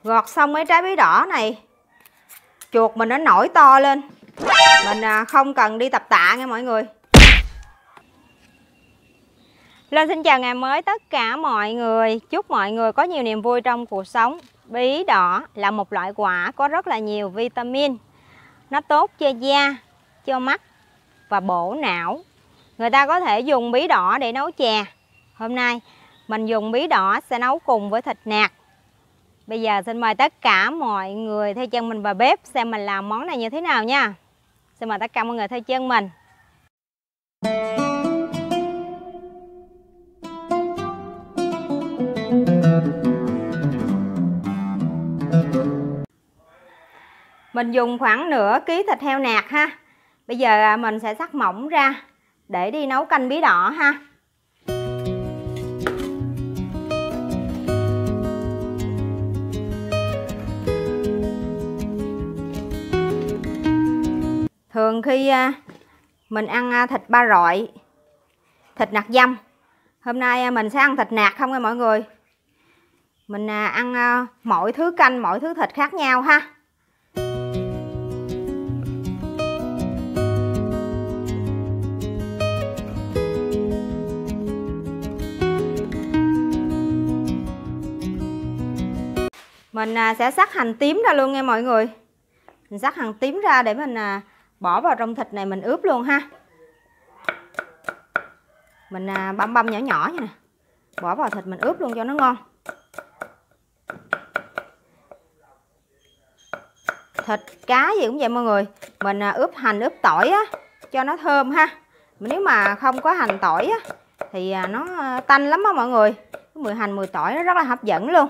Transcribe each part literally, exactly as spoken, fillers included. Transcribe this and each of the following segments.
Gọt xong mấy trái bí đỏ này, chuột mình nó nổi to lên. Mình không cần đi tập tạ nha mọi người. Lên xin chào ngày mới tất cả mọi người. Chúc mọi người có nhiều niềm vui trong cuộc sống. Bí đỏ là một loại quả có rất là nhiều vitamin. Nó tốt cho da, cho mắt và bổ não. Người ta có thể dùng bí đỏ để nấu chè. Hôm nay mình dùng bí đỏ sẽ nấu cùng với thịt nạc. Bây giờ xin mời tất cả mọi người theo chân mình vào bếp xem mình làm món này như thế nào nha. Xin mời tất cả mọi người theo chân mình. Mình dùng khoảng nửa ký thịt heo nạc ha. Bây giờ mình sẽ cắt mỏng ra để đi nấu canh bí đỏ ha. Thường khi mình ăn thịt ba rọi, thịt nạc dăm, hôm nay mình sẽ ăn thịt nạc không nha mọi người. Mình ăn mọi thứ canh, mọi thứ thịt khác nhau ha. Mình sẽ xắt hành tím ra luôn nha mọi người. Mình xắt hành tím ra để mình bỏ vào trong thịt này mình ướp luôn ha. Mình băm băm nhỏ nhỏ như nè, bỏ vào thịt mình ướp luôn cho nó ngon. Thịt cá gì cũng vậy mọi người. Mình ướp hành ướp tỏi á cho nó thơm ha. Nếu mà không có hành tỏi á thì nó tanh lắm á mọi người. Cái mùi hành mùi tỏi nó rất là hấp dẫn luôn.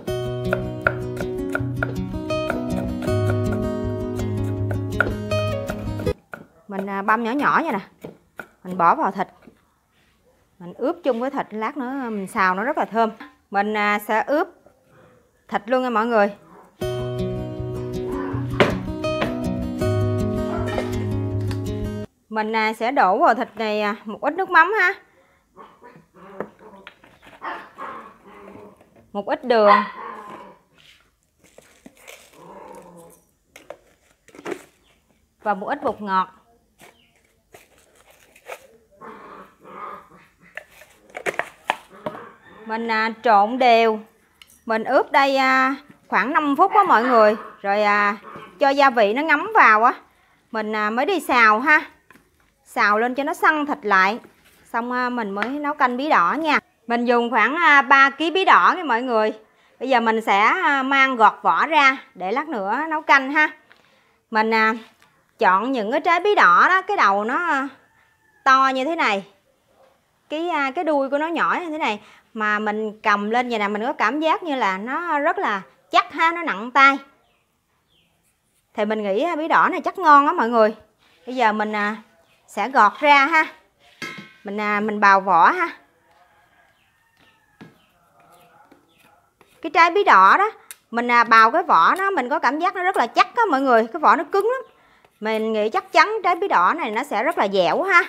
Mình băm nhỏ nhỏ vậy nè, mình bỏ vào thịt, mình ướp chung với thịt, lát nữa mình xào nó rất là thơm. Mình sẽ ướp thịt luôn nha mọi người. Mình sẽ đổ vào thịt này một ít nước mắm ha, một ít đường, và một ít bột ngọt. Mình à, trộn đều. Mình ướp đây à, khoảng năm phút đó mọi người. Rồi à, cho gia vị nó ngấm vào á, mình à, mới đi xào ha. Xào lên cho nó săn thịt lại. Xong à, mình mới nấu canh bí đỏ nha. Mình dùng khoảng à, ba ký bí đỏ nha mọi người. Bây giờ mình sẽ à, mang gọt vỏ ra để lát nữa nấu canh ha. Mình à, chọn những cái trái bí đỏ đó, cái đầu nó à, to như thế này, Cái à, cái đuôi của nó nhỏ như thế này. Mà mình cầm lên vậy nè, mình có cảm giác như là nó rất là chắc ha, nó nặng tay. Thì mình nghĩ bí đỏ này chắc ngon á mọi người. Bây giờ mình à, sẽ gọt ra ha. Mình à, mình bào vỏ ha. Cái trái bí đỏ đó, mình à, bào cái vỏ nó, mình có cảm giác nó rất là chắc á mọi người. Cái vỏ nó cứng lắm. Mình nghĩ chắc chắn trái bí đỏ này nó sẽ rất là dẻo ha.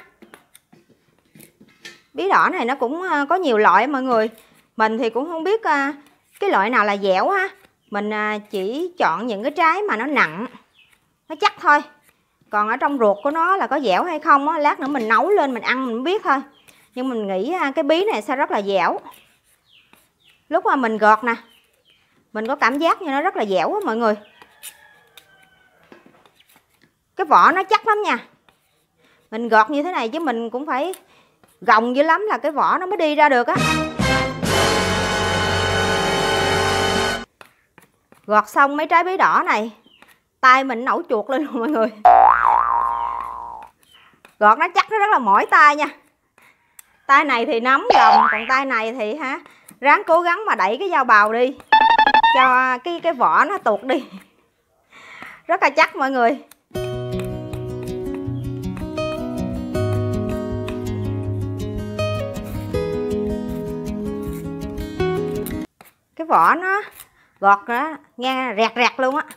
Bí đỏ này nó cũng có nhiều loại mọi người. Mình thì cũng không biết cái loại nào là dẻo ha. Mình chỉ chọn những cái trái mà nó nặng, nó chắc thôi. Còn ở trong ruột của nó là có dẻo hay không á, lát nữa mình nấu lên mình ăn mình biết thôi. Nhưng mình nghĩ cái bí này sẽ rất là dẻo. Lúc mà mình gọt nè, mình có cảm giác như nó rất là dẻo á mọi người. Cái vỏ nó chắc lắm nha. Mình gọt như thế này chứ mình cũng phải gồng dữ lắm là cái vỏ nó mới đi ra được á. Gọt xong mấy trái bí đỏ này, tay mình nổi chuột lên luôn mọi người. Gọt nó chắc, nó rất là mỏi tay nha. Tay này thì nắm gồng, còn tay này thì hả, ráng cố gắng mà đẩy cái dao bào đi cho cái cái vỏ nó tuột đi. Rất là chắc mọi người. Cái vỏ nó gọt đó, nghe rẹt rẹt luôn á.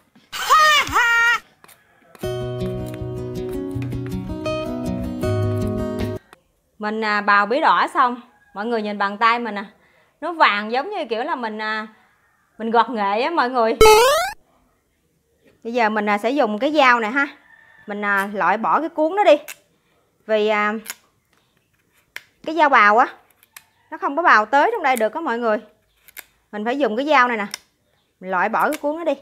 Mình à, bào bí đỏ xong, mọi người nhìn bàn tay mình nè, nó vàng giống như kiểu là mình à, mình gọt nghệ á mọi người. Bây giờ mình sẽ dùng cái dao này ha, mình loại bỏ cái cuống nó đi. Vì à, cái dao bào á nó không có bào tới trong đây được á mọi người. Mình phải dùng cái dao này nè, mình loại bỏ cái cuống nó đi.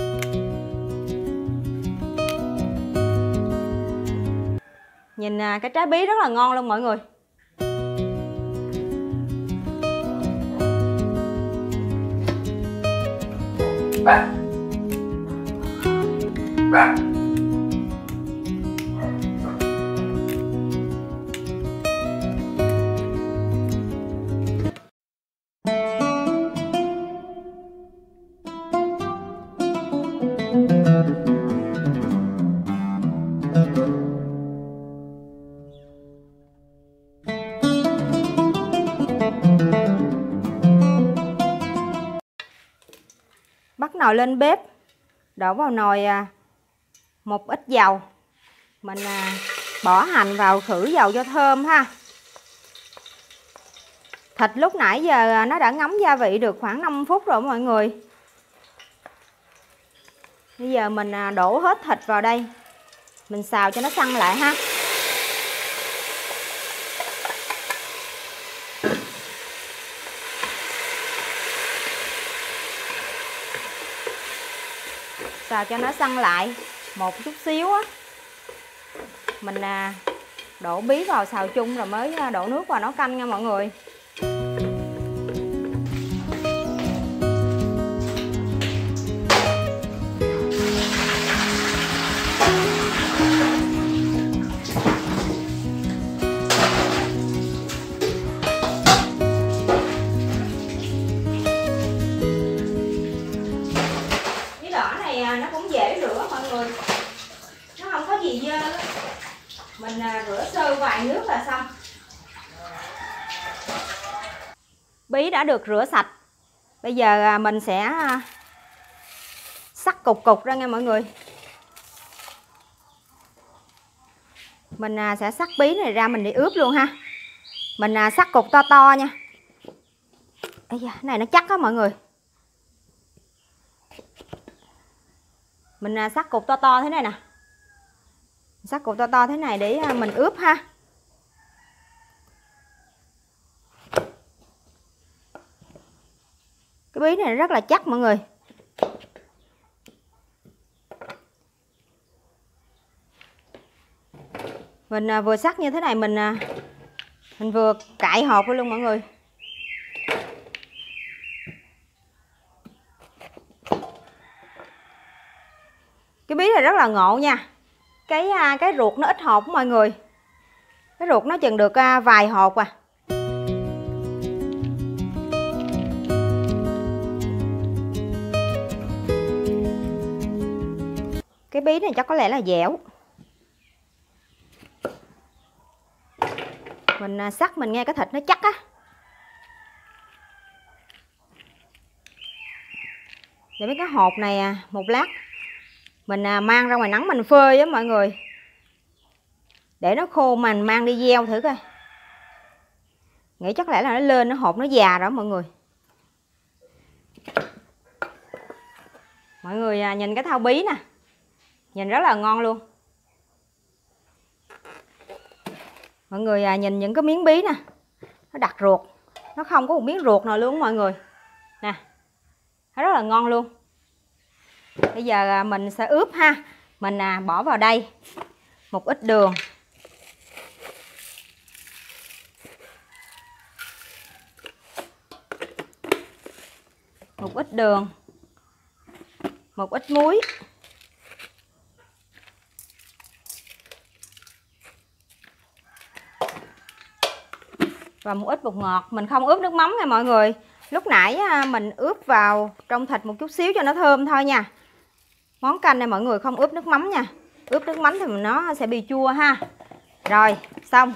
Nhìn à, cái trái bí rất là ngon luôn mọi người. Bắt nồi lên bếp, đổ vào nồi một ít dầu. Mình bỏ hành vào khử dầu cho thơm ha. Thịt lúc nãy giờ nó đã ngấm gia vị được khoảng năm phút rồi mọi người. Bây giờ mình đổ hết thịt vào đây, mình xào cho nó săn lại ha. Xào cho nó săn lại một chút xíu á, mình đổ bí vào xào chung rồi mới đổ nước vào nấu canh nha mọi người. Nó cũng dễ rửa mọi người, nó không có gì dơ, mình rửa sơ vài nước là xong. Bí đã được rửa sạch, bây giờ mình sẽ xắt cục cục ra nha mọi người. Mình sẽ xắt bí này ra mình đi ướp luôn ha. Mình xắt cục to to nha. Ây da, cái này nó chắc á mọi người. Mình xắt cục to to thế này nè, xắt cục to to thế này để mình ướp ha. Cái bí này rất là chắc mọi người. Mình vừa xắt như thế này mình mình vừa cạy hộp luôn mọi người. Cái bí này rất là ngộ nha. Cái cái ruột nó ít hột mọi người. Cái ruột nó chừng được vài hột à. Cái bí này chắc có lẽ là dẻo. Mình xắt mình nghe cái thịt nó chắc á. Để mấy cái hột này một lát mình mang ra ngoài nắng mình phơi á mọi người, để nó khô mình mang đi gieo thử coi. Nghĩ chắc lẽ là nó lên nó hột nó già rồi mọi người. Mọi người nhìn cái thau bí nè, nhìn rất là ngon luôn. Mọi người nhìn những cái miếng bí nè, nó đặt ruột, nó không có một miếng ruột nào luôn mọi người nè, nó rất là ngon luôn. Bây giờ mình sẽ ướp ha. Mình bỏ vào đây một ít đường, một ít đường, một ít muối, và một ít bột ngọt. Mình không ướp nước mắm nha mọi người. Lúc nãy mình ướp vào trong thịt một chút xíu cho nó thơm thôi nha. Món canh này mọi người không ướp nước mắm nha. Ướp nước mắm thì nó sẽ bị chua ha. Rồi, xong.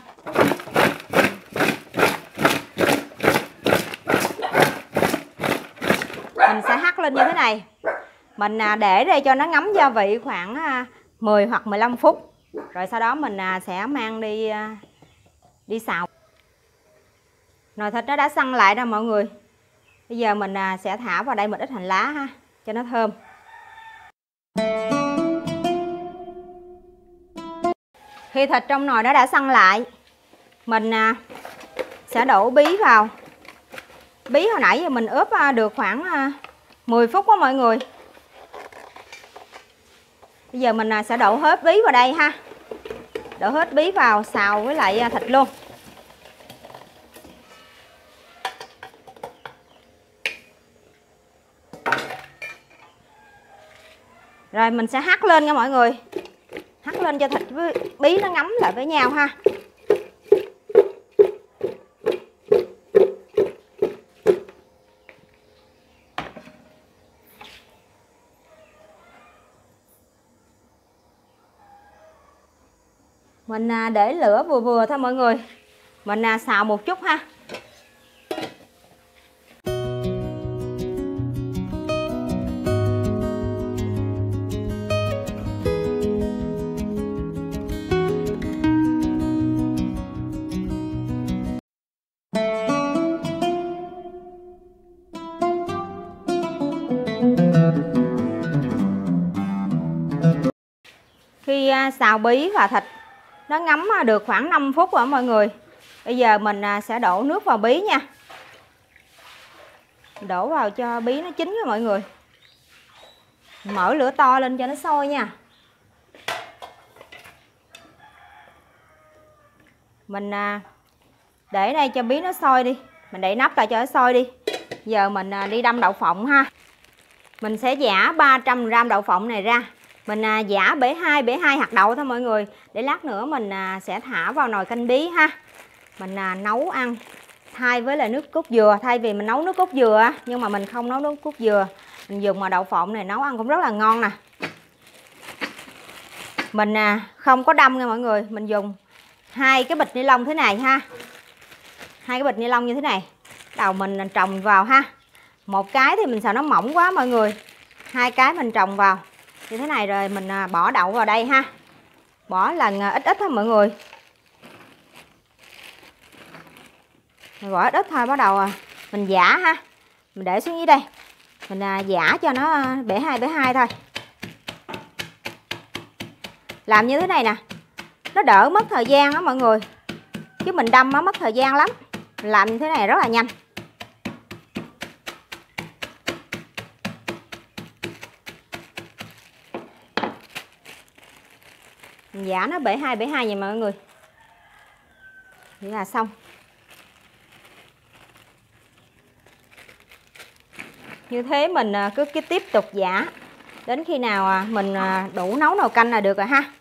Mình sẽ hắt lên như thế này. Mình để đây cho nó ngấm gia vị khoảng mười hoặc mười lăm phút. Rồi sau đó mình sẽ mang đi đi xào. Nồi thịt nó đã săn lại rồi mọi người. Bây Bây giờ mình sẽ thả vào đây một ít hành lá ha, cho nó thơm. Khi thịt trong nồi nó đã săn lại, mình sẽ đổ bí vào. Bí hồi nãy giờ mình ướp được khoảng mười phút đó mọi người. Bây giờ mình sẽ đổ hết bí vào đây ha. Đổ hết bí vào xào với lại thịt luôn. Rồi mình sẽ hắc lên nha mọi người. Hắc lên cho thịt với bí nó ngấm lại với nhau ha. Mình để lửa vừa vừa thôi mọi người. Mình xào một chút ha. Khi xào bí và thịt nó ngấm được khoảng năm phút rồi mọi người. Bây giờ mình sẽ đổ nước vào bí nha. Đổ vào cho bí nó chín nha mọi người. Mở lửa to lên cho nó sôi nha. Mình để đây cho bí nó sôi đi. Mình đậy nắp lại cho nó sôi đi. Giờ mình đi đâm đậu phộng ha. Mình sẽ giã ba trăm gam đậu phộng này ra. Mình giã bể hai, bể hai hạt đậu thôi mọi người. Để lát nữa mình sẽ thả vào nồi canh bí ha. Mình nấu ăn thay với lại nước cốt dừa. Thay vì mình nấu nước cốt dừa, nhưng mà mình không nấu nước cốt dừa. Mình dùng mà đậu phộng này nấu ăn cũng rất là ngon nè. Mình không có đâm nha mọi người. Mình dùng hai cái bịch ni lông thế này ha. Hai cái bịch ni lông như thế này. Đầu mình trồng vào ha. Một cái thì mình sợ nó mỏng quá mọi người. Hai cái mình trồng vào như thế này, rồi mình bỏ đậu vào đây ha. Bỏ lần ít ít thôi mọi người. Mình bỏ ít ít thôi, bắt đầu mình giã ha. Mình để xuống dưới đây. Mình giã cho nó bể hai bể hai thôi. Làm như thế này nè, nó đỡ mất thời gian đó mọi người. Chứ mình đâm nó mất thời gian lắm. Mình làm như thế này rất là nhanh. Mình giã nó bể hai bể hai vậy mọi người. Vậy là xong. Như thế mình cứ, cứ tiếp tục giã đến khi nào mình đủ nấu nồi canh là được rồi ha.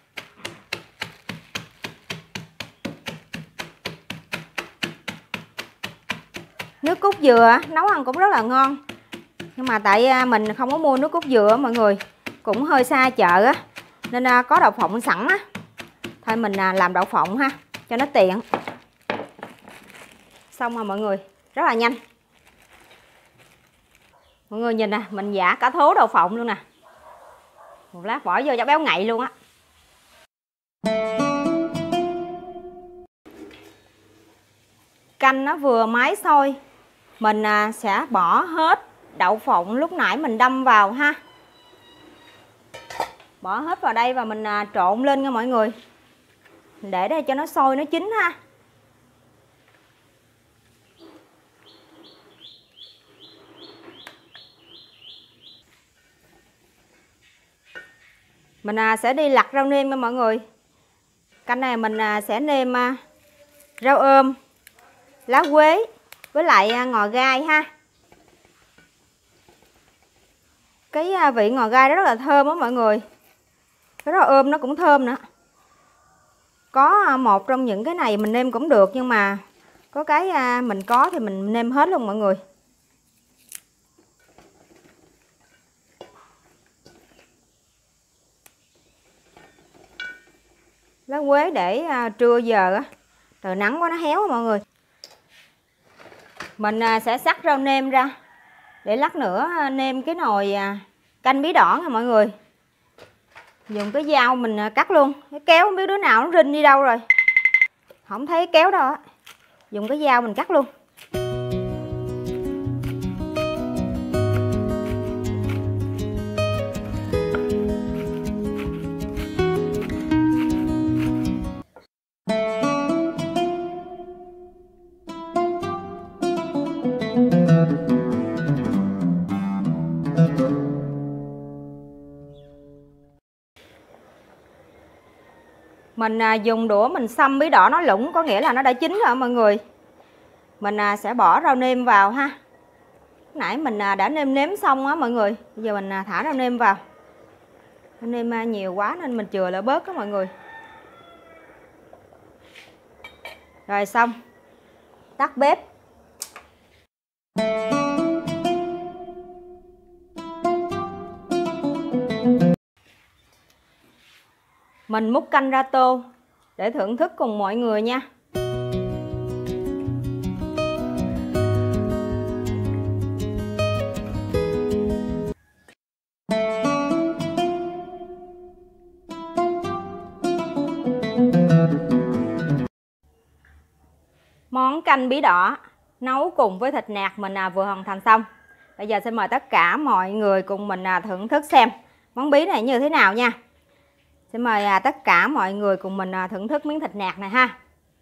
Nước cốt dừa nấu ăn cũng rất là ngon. Nhưng mà tại mình không có mua nước cốt dừa mọi người, cũng hơi xa chợ á, nên có đậu phộng sẵn á. Thôi mình làm đậu phộng ha, cho nó tiện. Xong rồi mọi người, rất là nhanh. Mọi người nhìn nè, mình giã cả thố đậu phộng luôn nè. Một lát bỏ vô cho béo ngậy luôn á. Canh nó vừa máy sôi, mình sẽ bỏ hết đậu phộng lúc nãy mình đâm vào ha. Bỏ hết vào đây và mình trộn lên nha mọi người. Mình để đây cho nó sôi nó chín ha. Mình sẽ đi lặt rau nêm nha mọi người. Canh này mình sẽ nêm rau ôm, lá quế với lại ngò gai ha. Cái vị ngò gai đó rất là thơm đó mọi người. Cái rau ôm nó cũng thơm nữa. Có một trong những cái này mình nêm cũng được, nhưng mà có cái mình có thì mình nêm hết luôn mọi người. Lá quế để trưa giờ á, trời nắng quá nó héo mọi người. Mình sẽ xắt rau nêm ra để lát nữa nêm cái nồi canh bí đỏ nha mọi người. Dùng cái dao mình cắt luôn. Cái kéo không biết đứa nào nó rinh đi đâu rồi, không thấy kéo đâu á. Dùng cái dao mình cắt luôn. Mình à, dùng đũa mình xăm bí đỏ nó lủng, có nghĩa là nó đã chín rồi mọi người. Mình à, sẽ bỏ rau nêm vào ha. Nãy mình à, đã nêm nếm xong á mọi người. Bây giờ mình à, thả rau nêm vào. Rau nêm à, nhiều quá nên mình chừa lại bớt đó mọi người. Rồi xong. Tắt bếp. Mình múc canh ra tô để thưởng thức cùng mọi người nha. Món canh bí đỏ nấu cùng với thịt nạc mình à, vừa hoàn thành xong. Bây giờ xin mời tất cả mọi người cùng mình à, thưởng thức xem món bí này như thế nào nha. Xin mời à, tất cả mọi người cùng mình à, thưởng thức miếng thịt nạc này ha.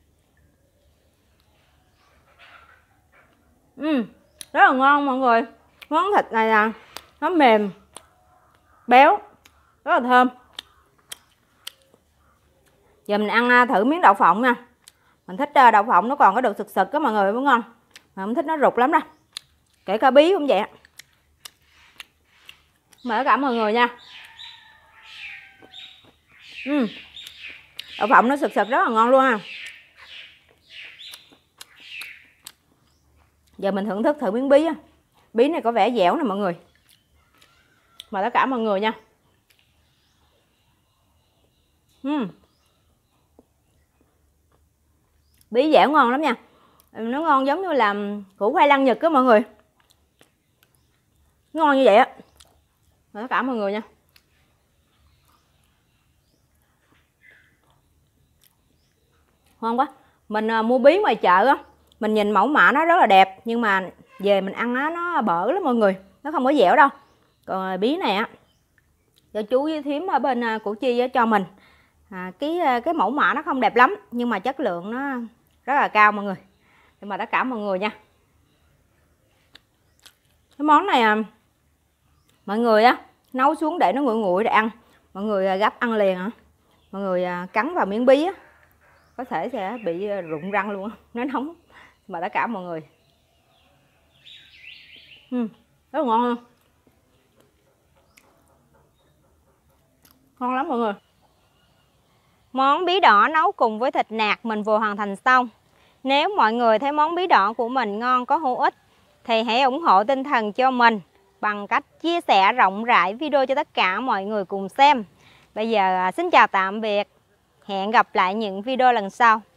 Uhm, rất là ngon mọi người. Món thịt này là nó mềm, béo, rất là thơm. Giờ mình ăn à, thử miếng đậu phộng nha. Mình thích à, đậu phộng nó còn có độ sực sực á mọi người, mới ngon. Mà không thích nó rụt lắm đâu. Kể cả bí cũng vậy. Mời tất cả mọi người nha. Uhm. Đậu phộng nó sực sực rất là ngon luôn ha. Giờ mình thưởng thức thử miếng bí á. Bí này có vẻ dẻo nè mọi người. Mời tất cả mọi người nha. Uhm. Bí dẻo ngon lắm nha. Nó ngon giống như là củ khoai lang Nhật á mọi người. Ngon như vậy á. Mời tất cả mọi người nha. Ngon quá. Mình uh, mua bí ngoài chợ á, mình nhìn mẫu mã nó rất là đẹp, nhưng mà về mình ăn nó nó bở lắm mọi người, nó không có dẻo đâu. Còn uh, bí này á, cho chú với thím ở bên uh, Củ Chi á, cho mình à, cái uh, cái mẫu mã nó không đẹp lắm, nhưng mà chất lượng nó rất là cao mọi người. Thì mời tất cả mọi người nha. Cái món này à, mọi người á nấu xuống để nó nguội nguội để ăn, mọi người uh, gắp ăn liền hả? Mọi người uh, cắn vào miếng bí á, có thể sẽ bị rụng răng luôn á, nó nóng. Mời tất cả mọi người. uhm, rất là ngon luôn, ngon lắm mọi người. Món bí đỏ nấu cùng với thịt nạc mình vừa hoàn thành xong. Nếu mọi người thấy món bí đỏ của mình ngon, có hữu ích thì hãy ủng hộ tinh thần cho mình bằng cách chia sẻ rộng rãi video cho tất cả mọi người cùng xem. Bây giờ xin chào tạm biệt, hẹn gặp lại những video lần sau.